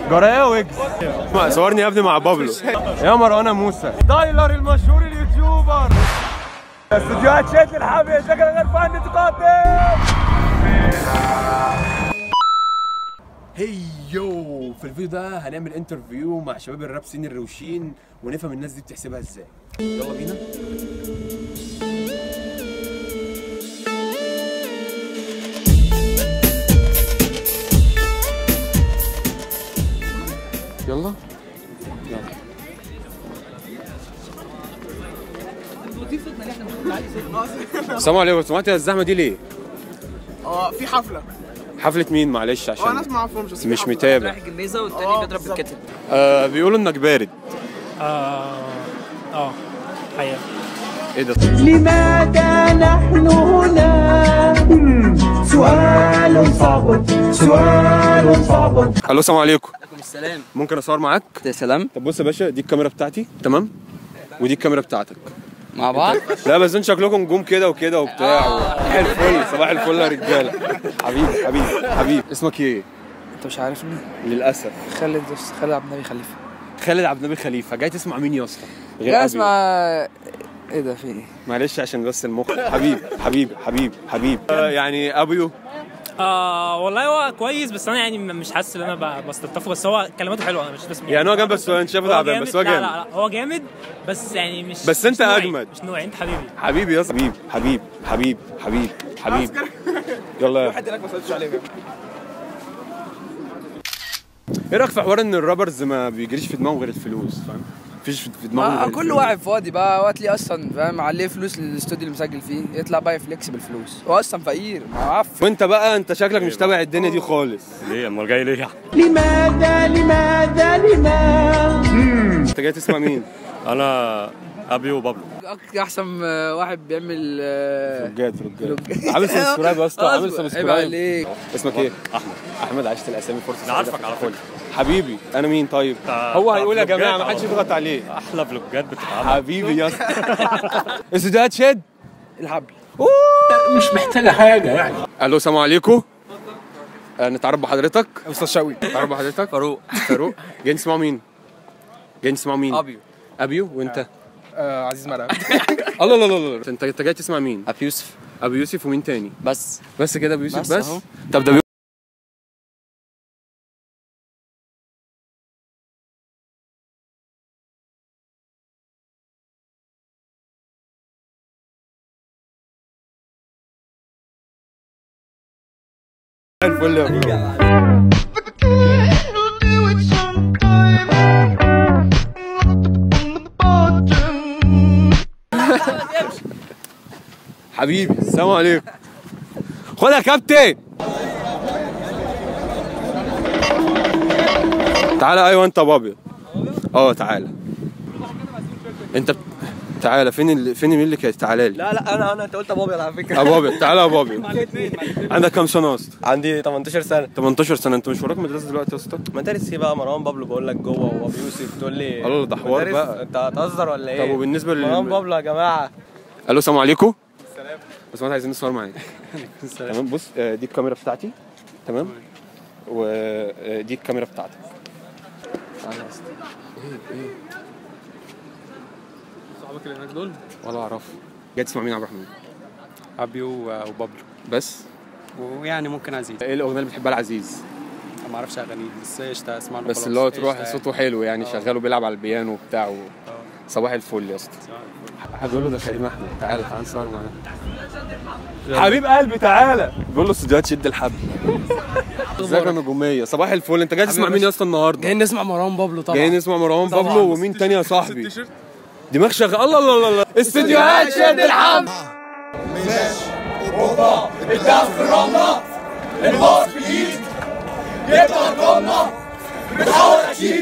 جرايه ويجز. صورني يا ابني مع بابلو يا مروان موسى دايلر المشهور اليوتيوبر. استديوهات شد الحبيب شكل غير فني تقدم. هيو في الفيديو ده هنعمل انترفيو مع شباب الراب سين الروشين ونفهم الناس دي بتحسبها ازاي. يلا بينا. يلا السلام عليكم. سمعت الزحمه دي ليه؟ في حفله. حفله مين معلش عشان انا ما اعرفهمش مش متابع. رايح الجميزه والتاني بيضرب بالكتل. بيقولوا انك بارد. حقيقة. ايه ده؟ لماذا نحن هنا؟ سؤال صعب سؤال صعب. الو السلام عليكم. عليكم السلام. ممكن اصور معاك؟ يا سلام. طب بص يا باشا، دي الكاميرا بتاعتي تمام ودي الكاميرا بتاعتك مع بعض. لا بس انتوا شكلكم نجوم كده وكده وبتاع. صباح الفل صباح الفل يا رجاله. حبيبي حبيبي حبيبي. اسمك ايه؟ انت مش عارفني؟ للاسف. خالد عبد النبي خليفه. خالد عبد النبي خليفه. جاي تسمع مين يا اسطى؟ لا اسمع. ايه ده في ايه؟ معلش عشان بس المخ. حبيبي حبيبي حبيبي حبيبي. يعني ابيو والله هو كويس، بس انا يعني مش حاسس ان انا بستلطفه، بس هو كلماته حلوه. انا مش بسمع يعني هو جامد، بس انت شايفه تعبان، بس هو جامد. لا هو جامد بس يعني مش بس انت مش اجمد. مش نوعي. انت حبيبي حبيبي يا اسطى. حبيبي حبيبي حبيبي حبيبي حبيبي. يلا حد هناك ما سالتش عليه. ايه رايك في حوار ان الرابرز ما بيجريش في دماغهم غير الفلوس؟ فاهم؟ مفيش في دماغهم غير كل واحد فاضي بقى وقت ليه اصلا، فاهم؟ عليه فلوس للاستوديو اللي مسجل فيه، يطلع بقى يفليكس بالفلوس. هو اصلا فقير معفن. وانت بقى انت شكلك مش تابع الدنيا دي خالص. ليه؟ امال جاي ليه؟ لماذا انت جاي تسمع مين؟ انا ابيو وبابلو. احسن واحد بيعمل رجال عامل سبسكرايب يا اسطى. عامل سبسكرايب. عليك. اسمك ايه؟ احمد عشت الاسامي فرصه. انا عارفك على فكره حبيبي. انا مين طيب؟ هو هيقول يا جماعه ما حدش يضغط عليه. احلى فلوجات بتتعمل. حبيبي يا اسطى. استديوهات شد الحبل. مش محتاجة حاجة يعني. الو السلام عليكم. نتعرف بحضرتك. استاذ شوقي. نتعرف بحضرتك. فاروق. جاي نسمعوا مين؟ ابيو. وانت؟ عزيز مرعب. الله الله الله. انت جاي تسمع مين؟ ابو يوسف ومين تاني؟ بس كده ابو يوسف بس. أهو. طب ده الفل يا برو. حبيبي السلام عليكم. خد يا كابتن. تعالى. ايوه انت ابيض. تعالى انت. تعالى. فين مين اللي كانت؟ تعالى لي. لا انا انت قلت ابو ابيض على فكره. ابو ابيض. تعالى يا ابو ابيض. عندك كام سنه يا اسطى؟ عندي 18 سنه. 18 سنه. انت مش وراك مدرسه دلوقتي يا اسطى؟ مدارس ايه بقى؟ مروان بابلو بقول لك جوه، وابو يوسف تقول لي الله ده حوار بقى. انت هتهزر ولا ايه؟ طب وبالنسبه مروان بابلو يا جماعه. الو السلام عليكم. السلام. بس ما عايزين نصور معاك. تمام. بص دي الكاميرا بتاعتي تمام ودي الكاميرا بتاعتك. تعالى يا اسطى. ايه صحابك اللي هناك دول؟ ولا اعرف. جاي تسمع مين يا عبد الرحمن؟ ابيو وبابلو بس. ويعني ممكن عزيز. ايه الاغنيه اللي بتحبها لعزيز؟ ما اعرفش اغانيه بس قشطه اسمع له. بس اللي هو تروح صوته حلو يعني. شغاله بيلعب على البيانو وبتاع صباح الفل يا اسطى. هقول له ده كريم احمد. تعالى نصور معاه. حبيب قلبي تعالى. بيقول له استديوهات شد الحبل. ازيك يا نجوميه؟ صباح الفل. انت جاي تسمع مين يا اسطى النهارده؟ جايين نسمع مروان بابلو طبعا. جايين نسمع مروان بابلو. ومين تاني يا صاحبي؟ دماغ شغال. الله استديوهات شد الحبل. اوروبا الدم في الرمله الباص في الايد يبقى الرمله بتحاول اكيد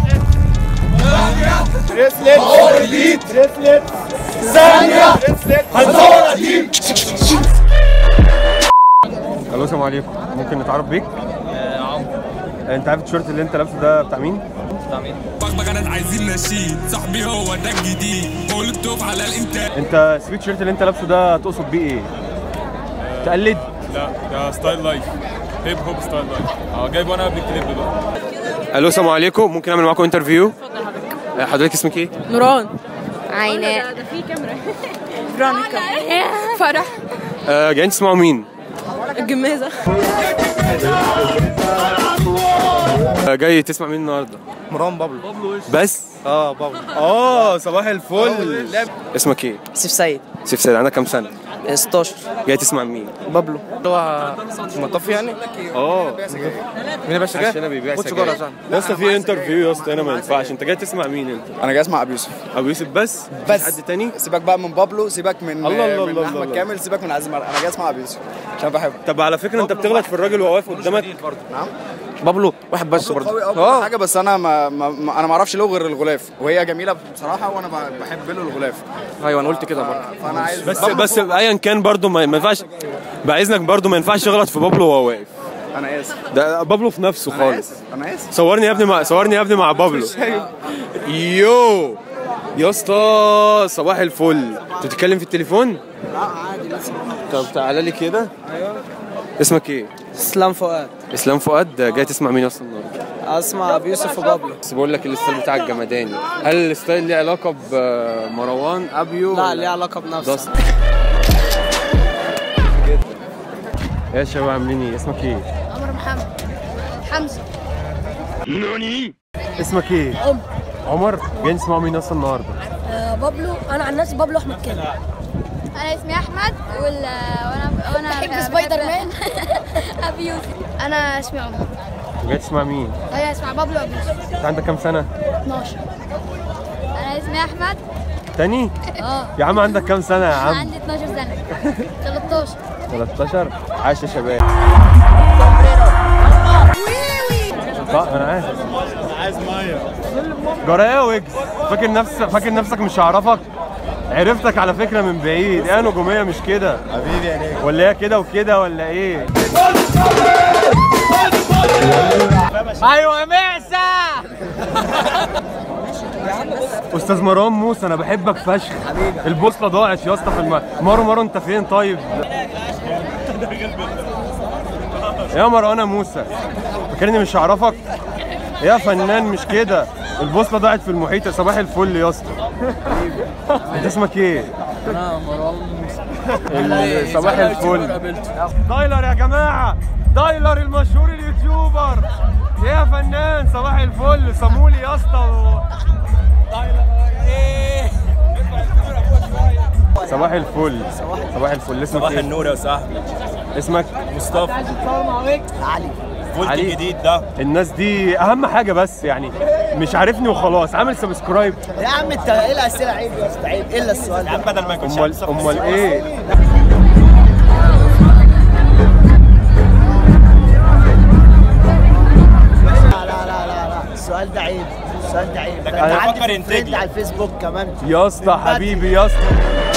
ريسلت باور اليد ريسلت ثانيه هنصور اكيد. الو السلام عليكم. ممكن نتعرف بيك؟ انت عارف التيشيرت اللي انت لابسه ده بتاع مين؟ بغبغانات عايزين نشيد صاحبي هو ده الجديد قول التوب على الانتاج. انت السويت شيرت اللي انت لابسه ده تقصد بيه ايه؟ تقلد؟ لا ده ستايل لايف. هيب هوب ستايل لايف. جايبه انا قبل الكليب بقى. الو السلام عليكم، ممكن اعمل معاكم انترفيو؟ حضرتك اسمك ايه؟ نوران. عيناء. ده في كاميرا. فرانيكا. فرح. جايين تسمعوا مين؟ الجمازة. جاي تسمع مين النهارده؟ مروان بابلو. بس؟ بابلو. صباح الفل. اسمك ايه؟ سيف سيد. سيف سيد، عندك كام سنة؟ 16. جاي تسمع مين؟ بابلو اللي هو مطفي يعني. مين يا باشا؟ عشان بيبيع سجاير. يا اسطى في انترفيو يا اسطى، هنا ما ينفعش. انت جاي تسمع مين انت؟ انا جاي اسمع ابو يوسف. ابو يوسف بس؟ بس حد تاني؟ سيبك بقى من بابلو، سيبك من الله من احمد كامل، سيبك من عزيز مرقه. انا جاي اسمع ابو يوسف عشان بحبه. طب على فكرة انت بتغلط في الراجل وهو واقف قدامك. نعم. بابلو واحد بس برضه. قوي حاجه، بس انا انا ما اعرفش له غير الغلاف، وهي جميله بصراحه، وانا بحب له الغلاف. ايوه انا قلت كده برضه. فانا عايز بس ايا كان برضه ما ينفعش باذنك، برضه ما ينفعش يغلط في بابلو وهو واقف. انا اسف. ده بابلو في نفسه خالص. انا اسف. صورني يا ابني مع بابلو. يو يا اسطى صباح الفل. انت بتتكلم في التليفون؟ لا عادي لسه. طب تعالى لي كده. ايوه. اسمك ايه؟ اسلام فؤاد. اسلام فؤاد. جاي تسمع مين اصلا النهارده؟ اسمع ابو يوسف وبابلو. بس بقول لك الستايل بتاعك جمداني. هل الستايل ليه علاقه بمروان ابيو؟ لا ليه علاقه بنفسه. يا شباب عاملين ايه؟ اسمك ايه؟ عمر محمد. حمزه. اسمك ايه؟ عمر. جاي نسمع مين اصلا النهارده؟ بابلو. انا عن نفسي بابلو احمد كامل. انا اسمي احمد وانا بحب سبايدر مان. ابي يوسف. انا اسمي عمر. جاي تسمع مين؟ انا اسمي بابلو ابي يوسف. انت عندك كام سنه؟ 12. انا اسمي احمد. تاني؟ يا عم عندك كام سنه يا عم؟ عندي 12 سنه. 13. 13. عاش يا شباب. انا عايز ميه. جرايه ويجز. فاكر نفسك مش هعرفك؟ عرفتك على فكره من بعيد. ايه نجوميه مش كده حبيبي يا نجم؟ ولا هي كده وكده ولا ايه؟ ايوه يا معسى. استاذ مروان موسى، انا بحبك فشخ. البوصله ضاعت يا اسطى في مارو انت فين طيب؟ يا مروان موسى، فاكرني مش هعرفك؟ يا فنان مش كده. البوصله ضاعت في المحيط. صباح الفل يا اسطى. انت اسمك ايه؟ انا مروان موسى. صباح الفل. دايلر يا جماعه، دايلر المشهور اليوتيوبر. يا فنان صباح الفل. صامولي يا اسطى. صباح الفل. صباح الفل. اسمك صباح ايه؟ النور يا صاحبي. اسمك؟ مصطفى. علي. فولت علي. الجديد ده. الناس دي اهم حاجه، بس يعني مش عارفني وخلاص. عامل سبسكرايب. يا عم انت ايه الاسئله؟ عيب يا اسطى عيب. الا السؤال يا عم بدل ما يكونش امال ايه؟ لا السؤال ده عيب. السؤال ده عيب. ده ده كان عندي بيفكر في ينتج الفريند لي. على الفيسبوك كمان. يا اسطى حبيبي يا اسطى.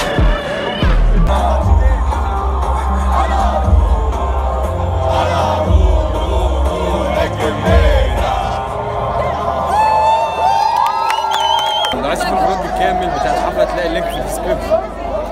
لو عايز تشوف الفيديو بالكامل بتاع الحفله تلاقي اللينك في الديسكربشن.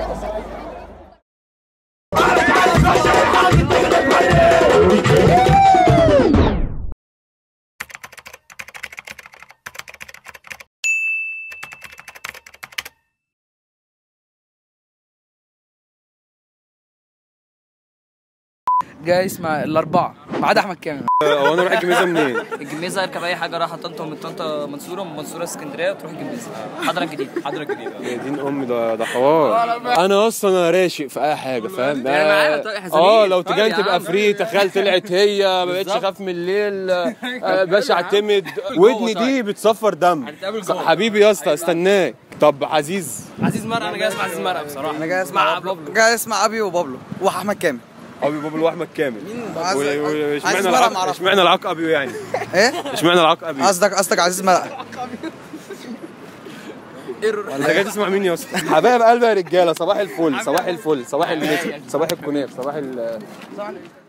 جاي اسمع الاربعه ما عدا احمد كامل. هو انا رايح الجميزه منين؟ الجميزه اركب اي حاجه رايحه طنطا، ومن طنطا منصوره، ومن منصوره اسكندريه، وتروح الجميزه. حضره الجديد. حضرة جديدة. يا دين امي، ده حوار. انا اصلا راشق في اي حاجه، فاهم؟ لو تجي تبقى فري. تخيل طلعت هي ما بقتش اخاف من الليل. باشا اعتمد. ودني دي بتصفر دم. حبيبي يا اسطى استناك. طب عزيز مرقه. انا جاي اسمع عزيز مرقه بصراحه. انا جاي اسمع بابلو. جاي اسمع ابي وبابلو واحمد كامل. ابي بابلو واحمد كامل. عزيز مرقه معرفش. اشمعنى العق ابيو يعني؟ ايه؟ اشمعنى العق ابيو؟ قصدك عزيز مرقه. انت جاي تسمع مين يا اسطى؟ حبايب قلبي يا رجاله، صباح الفل. صباح الفل. صباح الكناب. صباح